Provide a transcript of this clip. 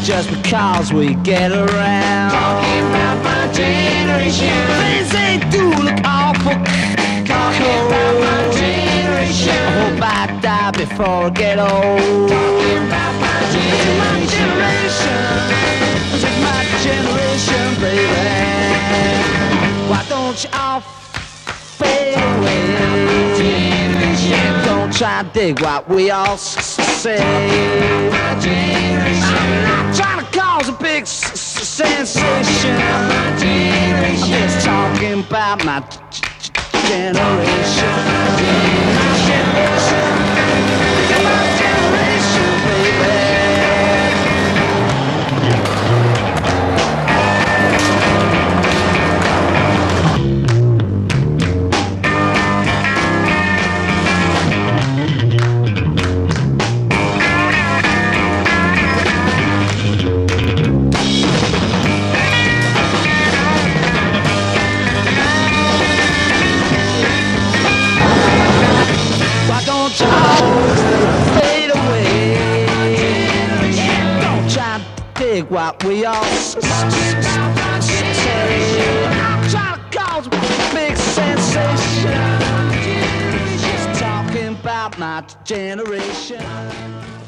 just because we get around. Talking about my generation. Things they do look awful. Talking about my generation. I hope I die before I get old. Talking about my generation. This is my generation, baby. Why don't you all fade away? Don't try to dig what we all say. I'm not trying to cause a big sensation. I'm just talking about my generation. My generation, baby. Don't you always fade away? Don't try to dig what we all say. I'm trying to cause a big sensation. Just talking about my generation.